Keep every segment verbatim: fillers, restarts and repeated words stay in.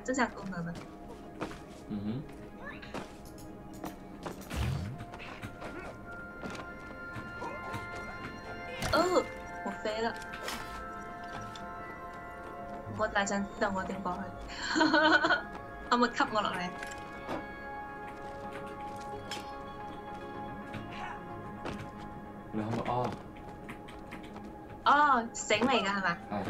这项功能呢？ 嗯哼。 哦，我飛啦！唔好大陣知道我點過去，可唔可以吸我落嚟？ 你可唔可以？哦。 哦，繩嚟㗎係咪？ 係。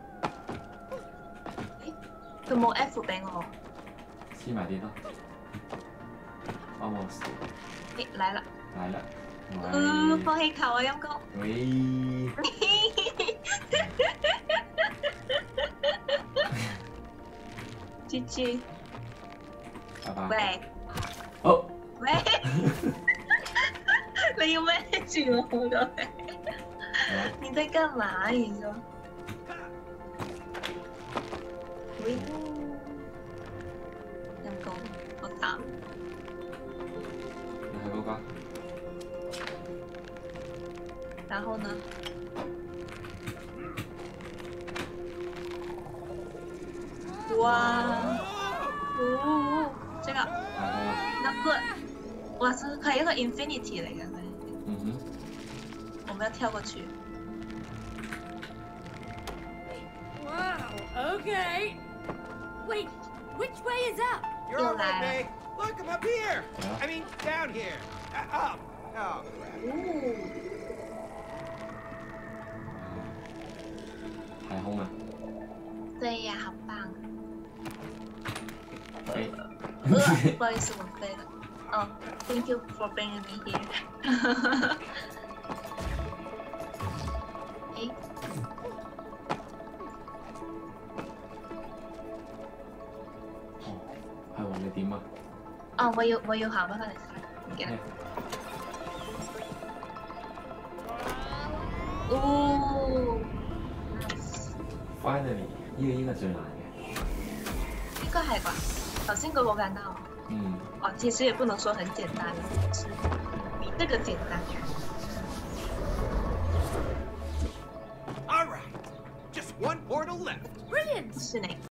佢冇 F 俾我。 黐埋啲咯。almost。 誒，嚟啦！ 嚟啦！ 嗯，放氣球啊，陰公。 喂。 G G。 拜拜。 喂。 哦。 喂。你要孭住我㗎？你在幹嘛？你說？喂。陰公，好慘。 你係嗰個？ 然後呢？哇！哦，這個。那個，哇，這係一個 infinity 嚟嘅。 嗯哼。 我們要跳過去。 Wow. Okay. Wait, which way is up? You're all right, May. Look, I'm up here. I mean, down here. Uh, up. Oh. Ooh. 太空啊！ 對呀，好棒。 飛。 呃，不好意思，我飛了。哦 ，Thank you for bringing me here 誒。 哦，係喎，你點啊？ 哦，我要我要行翻返嚟，唔記得。哦。 Finally，呢個應該最難嘅。 應該係啩？頭先嗰個好簡單哦。 嗯。 哦，其實也不能說很簡單，是比這個簡單。 All right, just one portal left. Brilliant. 是哪個？